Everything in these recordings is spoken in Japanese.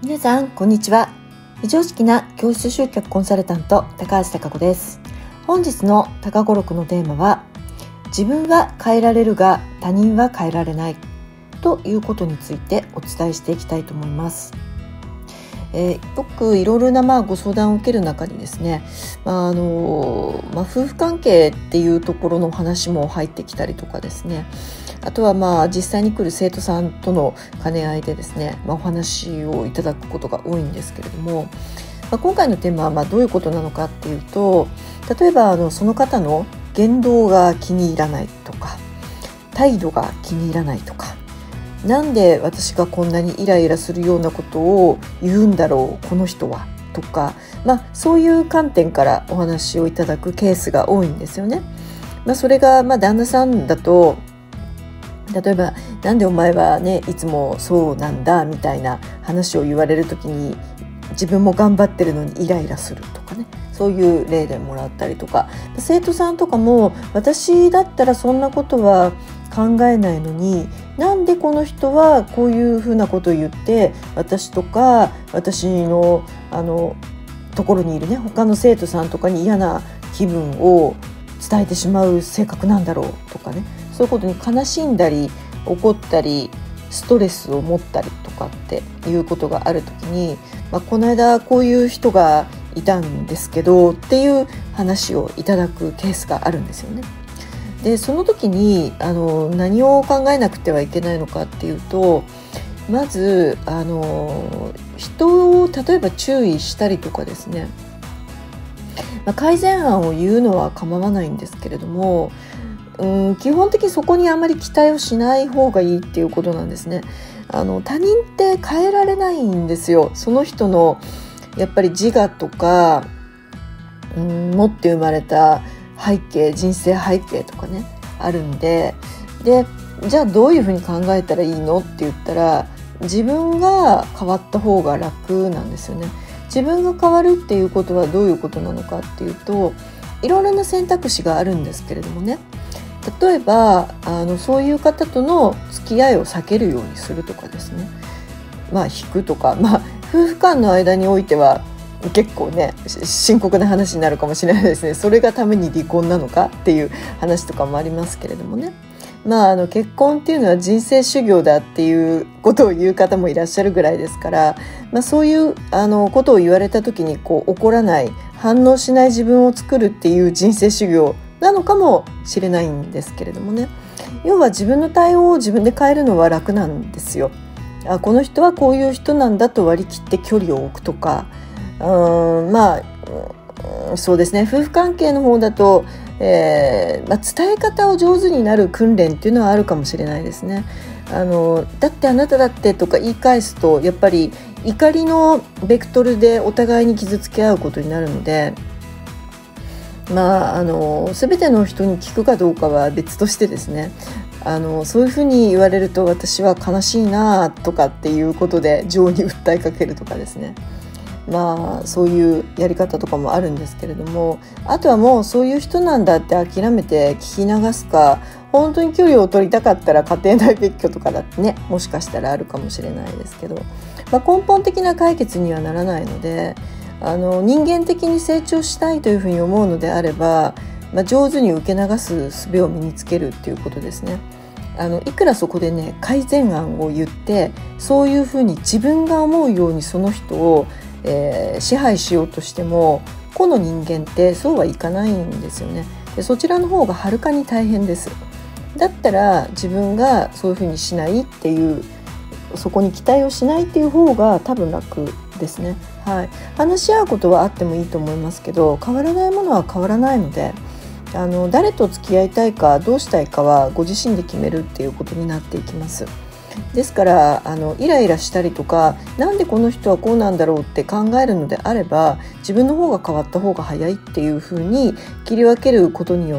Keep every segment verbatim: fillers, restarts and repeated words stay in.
皆さんこんにちは。非常識な教室集客コンサルタント高橋貴子です。本日の高語録のテーマは、自分は変えられるが他人は変えられないということについてお伝えしていきたいと思います。えー、よくいろいろなまあご相談を受ける中にですね、まああのまあ、夫婦関係っていうところの話も入ってきたりとかですね、あとはまあ実際に来る生徒さんとの兼ね合いでですね、まあ、お話をいただくことが多いんですけれども、まあ、今回のテーマはまあどういうことなのかっていうと、例えばあのその方の言動が気に入らないとか、態度が気に入らないとか、なんで私がこんなにイライラするようなことを言うんだろうこの人はとか、まあ、そういう観点からお話をいただくケースが多いんですよね。まあ、それがまあ旦那さんだと、例えばなんでお前はねいつもそうなんだみたいな話を言われるときに、自分も頑張ってるのにイライラするとかね、そういう例でもらったりとか、生徒さんとかも私だったらそんなことは考えないのに、なんでこの人はこういうふうなことを言って私とか私のあのところにいるね他の生徒さんとかに嫌な気分を伝えてしまう性格なんだろうとかね、そういうことに悲しんだり怒ったりストレスを持ったりとかっていうことがあるときに、まあ、この間こういう人がいたんですけどっていう話をいただくケースがあるんですよね。でその時にあの何を考えなくてはいけないのかっていうと、まずあの人を例えば注意したりとかですね、まあ、改善案を言うのは構わないんですけれども、うん基本的にそこにあまり期待をしない方がいいっていうことなんですね。あの他人って変えられないんですよ。その人のやっぱり自我とか、うん持って生まれた背景、人生背景とかねあるんで、でじゃあどういうふうに考えたらいいのって言ったら、自分が変わった方が楽なんですよね。自分が変わるっていうことはどういうことなのかっていうと、いろいろな選択肢があるんですけれどもね、例えばあのそういう方との付き合いを避けるようにするとかですね、まあ引くとか、まあ夫婦間の間においては結構ね深刻な話になるかもしれないですね。それがために離婚なのかっていう話とかもありますけれどもね、まあ、あの結婚っていうのは人生修行だっていうことを言う方もいらっしゃるぐらいですから、まあ、そういうあのことを言われた時にこう怒らない、反応しない自分を作るっていう人生修行なのかもしれないんですけれどもね、要は自分の対応を自分で変えるのは楽なんですよ。あこの人はこういう人なんだと割り切って距離を置くとか、うーんまあそうですね、夫婦関係の方だと、えーまあ、伝え方を上手になる訓練っていうのはあるかもしれないですね。あのだってあなただってとか言い返すと、やっぱり怒りのベクトルでお互いに傷つけ合うことになるので、まあ、あの全ての人に聞くかどうかは別としてですね、あのそういうふうに言われると私は悲しいなとかっていうことで情に訴えかけるとかですね、まあそういうやり方とかもあるんですけれども、あとはもうそういう人なんだって諦めて聞き流すか、本当に距離を取りたかったら家庭内別居とかだってね、もしかしたらあるかもしれないですけど、まあ、根本的な解決にはならないので、あの人間的に成長したいというふうに思うのであれば、まあ、上手に受け流す術を身につけるっていうことですね。あのいくらそこでね改善案を言って、そういうふうに自分が思うようにその人をえー、支配しようとしても、個の人間ってそうはいかないんですよね。でそちらの方がはるかに大変です。だったら自分がそういうふうにしないっていう、そこに期待をしないっていう方が多分楽ですね。はい、話し合うことはあってもいいと思いますけど、変わらないものは変わらないので、あの誰と付き合いたいかどうしたいかはご自身で決めるっていうことになっていきます。ですからあのイライラしたりとか、なんでこの人はこうなんだろうって考えるのであれば、自分の方が変わった方が早いっていう風に切り分けることによって、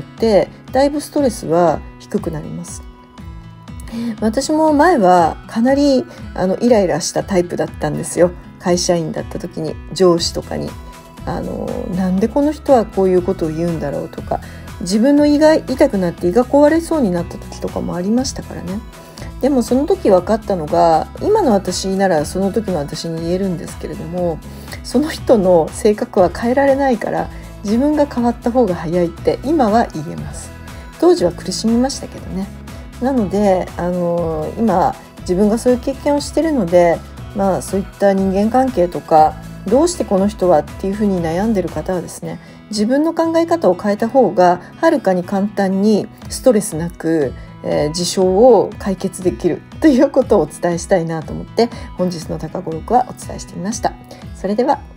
だいぶストレスは低くなります。私も前はかなりあのイライラしたタイプだったんですよ。会社員だった時に上司とかにあのなんでこの人はこういうことを言うんだろうとか、自分の胃が痛くなって胃が壊れそうになった時とかもありましたからね。 でもその時分かったのが、今の私ならその時の私に言えるんですけれども、その人の性格は変えられないから、自分が変わった方が早いって今は言えます。当時は苦しみましたけどね。なのであの今自分がそういう経験をしているので、まあ、そういった人間関係とか、どうしてこの人はっていうふうに悩んでる方はですね、自分の考え方を変えた方がはるかに簡単にストレスなく、えー、事象を解決できるということをお伝えしたいなと思って、本日の高語録はお伝えしてみました。それでは